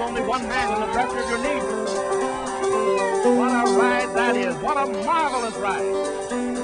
only one man in the dresser of your neighbor. What a ride that is. What a marvelous ride.